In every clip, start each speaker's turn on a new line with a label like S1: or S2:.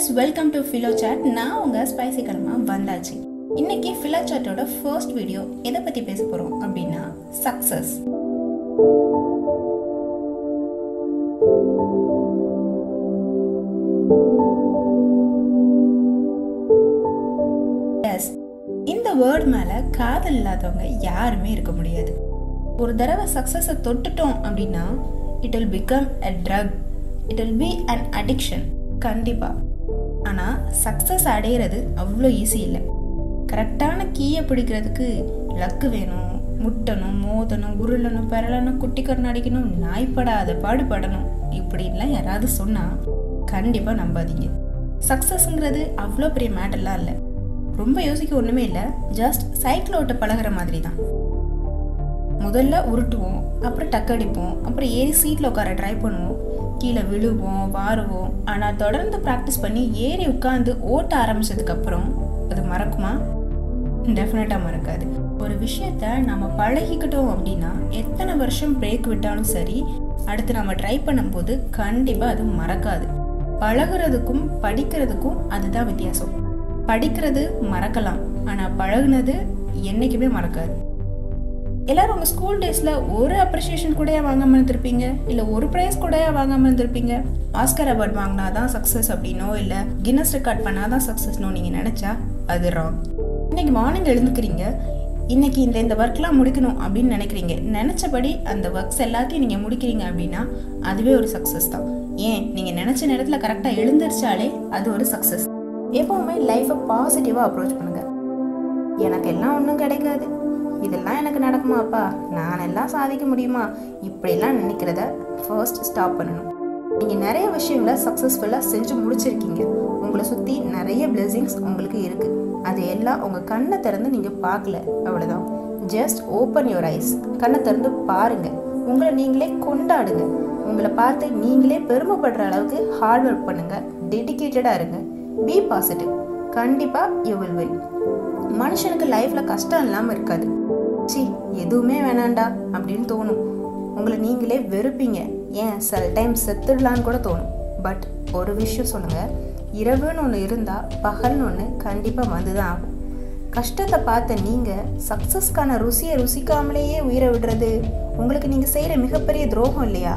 S1: guys, welcome to Philochat. நான் உங்க spicy கர்மா வந்தாச்சு. இன்னைக்கு Philochatோட ஃபர்ஸ்ட் வீடியோ எதை பத்தி பேச போறோம் அப்படின்னா சக்சஸ். எஸ், இந்த வேர்ட் மேல காதல் இல்லாதவங்க யாருமே இருக்க முடியாது. ஒரு தடவை சக்சஸை தொட்டுட்டோம் அப்படின்னா it will become a drug. It will be an addiction. கண்டிப்பா. ஆனால் சக்ஸஸ் அடையிறது அவ்வளோ ஈஸி இல்லை. கரெக்டான கீயை பிடிக்கிறதுக்கு லக்கு வேணும், முட்டணும், மோதணும், உருளணும், பெறலணும், குட்டி கண்ணாடிக்கணும், நாய்ப்படாத பாடுபடணும் இப்படின்லாம் யாராவது சொன்னால் கண்டிப்பாக நம்பாதீங்க. சக்ஸஸ்ங்கிறது அவ்வளோ பெரிய மேட்டர்லாம் இல்லை. ரொம்ப யோசிக்க ஒன்றுமே இல்லை. ஜஸ்ட் சைக்கிள் ஓட்ட பழகிற மாதிரி தான். முதல்ல உருட்டுவோம், அப்புறம் டக்கடிப்போம், அப்புறம் ஏறி சீட்டில் உட்கார ட்ரை பண்ணுவோம், கீழே விழுவோம், வாருவோம். ஆனால் தொடர்ந்து ப்ராக்டிஸ் பண்ணி ஏறி உட்காந்து ஓட்ட ஆரம்பிச்சதுக்கப்புறம் அது மறக்குமா? டெஃபினட்டாக மறக்காது. ஒரு விஷயத்த நம்ம பழகிக்கிட்டோம் அப்படின்னா எத்தனை வருஷம் பிரேக் விட்டாலும் சரி, அடுத்து நம்ம ட்ரை பண்ணும்போது கண்டிப்பாக அது மறக்காது. பழகுறதுக்கும் படிக்கிறதுக்கும் அதுதான் வித்தியாசம். படிக்கிறது மறக்கலாம், ஆனால் பழகுனது என்றைக்குமே மறக்காது. எல்லாரும் உங்கள் ஸ்கூல் டேஸில் ஒரு அப்ரிஷியேஷன் கூடயா வாங்காமல் இருந்திருப்பீங்க, இல்லை ஒரு ப்ரைஸ் கூடயா வாங்காமல் இருந்திருப்பீங்க. ஆஸ்கர் அவார்ட் வாங்கினா தான் சக்ஸஸ் அப்படின்னோ, இல்லை கின்னஸ் ரெக்கார்ட் பண்ணால் தான் சக்ஸஸ்னோ நீங்கள் நினச்சா அது ராங். இன்றைக்கி மார்னிங் எழுந்துக்கிறீங்க, இன்றைக்கி இந்த ஒர்க்லாம் முடிக்கணும் அப்படின்னு நினைக்கிறீங்க. நினச்சபடி அந்த ஒர்க்ஸ் எல்லாத்தையும் நீங்கள் முடிக்கிறீங்க அப்படின்னா அதுவே ஒரு சக்ஸஸ் தான். ஏன், நீங்கள் நினச்ச நேரத்தில் கரெக்டாக எழுந்திரிச்சாலே அது ஒரு சக்ஸஸ். எப்போவுமே லைஃப்பை பாசிட்டிவாக அப்ரோச் பண்ணுங்கள். எனக்கு எல்லாம் ஒன்றும் கிடைக்காது, இதெல்லாம் எனக்கு நடக்குமாப்பா, நான் எல்லாம் சாதிக்க முடியுமா, இப்படிலாம் நினைக்கிறத ஃபர்ஸ்ட் ஸ்டாப் பண்ணணும். நீங்கள் நிறைய விஷயங்களை சக்ஸஸ்ஃபுல்லாக செஞ்சு முடிச்சிருக்கீங்க. உங்களை சுற்றி நிறைய பிளெஸிங்ஸ் உங்களுக்கு இருக்குது. அது எல்லாம் உங்கள் கண்ணை திறந்து நீங்கள் பார்க்கல, அவ்வளோதான். Just open your eyes. கண்ணை திறந்து பாருங்கள். உங்களை நீங்களே கொண்டாடுங்க. உங்களை பார்த்து நீங்களே பெருமைப்படுற அளவுக்கு ஹார்ட் ஒர்க் பண்ணுங்கள். டெடிக்கேட்டடாக இருங்க. Be positive. கண்டிப்பாக யூ வில் வின். மனுஷனுக்கு லைஃப்பில் கஷ்டம் இல்லாமல் இருக்காது. எதுவுமே வேணாண்டா அப்படின்னு தோணும். உங்களை நீங்களே வெறுப்பீங்க. ஏன், சில டைம் செத்துடலான்னு கூட தோணும். பட் ஒரு விஷயம் சொல்லுங்கள், இரவுன்னு ஒன்று இருந்தால் பகல்னு ஒன்று கண்டிப்பாக வந்து தான் ஆகும். கஷ்டத்தை பார்த்த நீங்கள் சக்ஸஸ்க்கான ருசியை ருசிக்காமலேயே உயிரை விடுறது உங்களுக்கு நீங்கள் செய்கிற மிகப்பெரிய துரோகம் இல்லையா?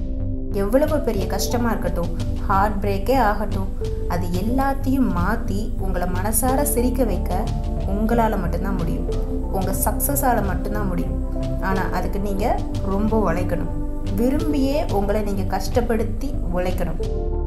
S1: எவ்வளவு பெரிய கஷ்டமாக இருக்கட்டும், ஹார்ட் பிரேக்கே ஆகட்டும், அது எல்லாத்தையும் மாற்றி உங்களை மனசார சிரிக்க வைக்க உங்களால் மட்டும்தான் முடியும். உங்கள் சக்ஸஸால் மட்டும்தான் முடியும். ஆனால் அதுக்கு நீங்கள் ரொம்ப உழைக்கணும். விரும்பியே உங்களை நீங்கள் கஷ்டப்படுத்தி உழைக்கணும்.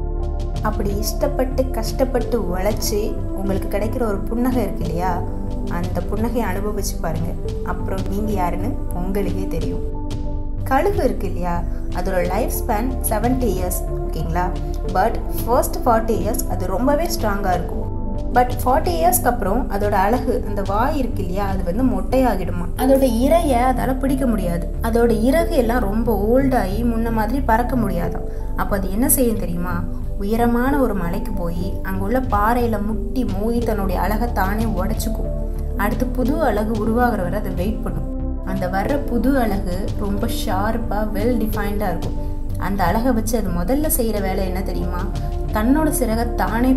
S1: அப்படி இஷ்டப்பட்டு கஷ்டப்பட்டு உழைச்சி உங்களுக்கு கிடைக்கிற ஒரு புன்னகை இருக்கு இல்லையா, அந்த புன்னகையை அனுபவிச்சு பாருங்கள். அப்புறம் நீங்கள் யாருன்னு உங்களுக்கே தெரியும். கழுகு இருக்கு இல்லையா, அதோட லைஃப் ஸ்பேன் 70 இயர்ஸ், ஓகேங்களா. பட் ஃபர்ஸ்ட் 40 இயர்ஸ் அது ரொம்பவே ஸ்ட்ராங்காக இருக்கும். பட் 40 இயர்ஸ்க்கு அப்புறம் அதோட அழகு, அந்த வாய் இருக்கு இல்லையா, அது வந்து மொட்டையாகிடுமா. அதோட இறையை அதால் பிடிக்க முடியாது. அதோட இறகு எல்லாம் ரொம்ப ஓல்டாகி முன்ன மாதிரி பறக்க முடியாதான். அப்போ அது என்ன செய்யும் தெரியுமா? உயரமான ஒரு மலைக்கு போய் அங்கே உள்ள பாறையில் முட்டி மோதி தன்னுடைய அழகை தானே உடச்சிக்கும். அடுத்து புது அழகு உருவாகிற வரை அதை வெயிட் பண்ணும். அந்த வர்ற புது அழகு ரொம்ப ஷார்ப்பாக வெல் டிஃபைன்டாக இருக்கும். அந்த அழகை வச்சு அது முதல்ல செய்கிற வேலை என்ன தெரியுமா? தன்னோட சிறகை தானே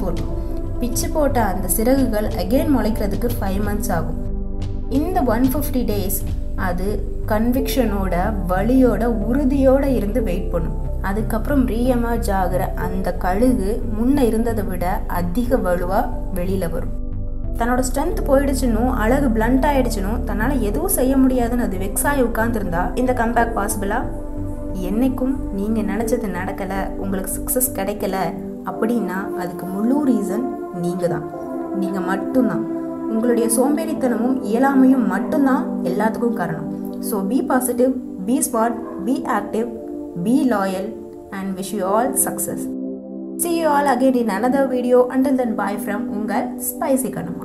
S1: பிச்சு போட்ட அந்த சிறகுகள் அகெயின் முளைக்கிறதுக்கு 5 months ஆகும். இந்த 150 days அது கன்விக்ஷனோட, வலியோட, உறுதியோடு இருந்து வெயிட் பண்ணும். அதுக்கப்புறம் ரீஎமர்ஜ் ஆகிற அந்த கழுகு முன்ன இருந்ததை விட அதிக வலுவாக வெளியில் வரும். தன்னோட ஸ்ட்ரென்த் போயிடுச்சுன்னும், அழகு பிளண்ட் ஆயிடுச்சுன்னும், தன்னால் எதுவும் செய்ய முடியாதுன்னு அது வெக்ஸாகி உட்காந்துருந்தா இந்த கம்பேக் பாசிபிளா? என்னைக்கும் நீங்கள் நினச்சது நடக்கலை, உங்களுக்கு சக்ஸஸ் கிடைக்கல அப்படின்னா அதுக்கு முழு ரீசன் நீங்கள் தான். நீங்கள் மட்டும்தான். உங்களுடைய சோம்பேறித்தனமும் இயலாமையும் மட்டும்தான் எல்லாத்துக்கும் காரணம். So be positive, be smart, be active, be loyal, and wish you all success. See you all again in another video. Until then, bye from ungal Spicy Kanama.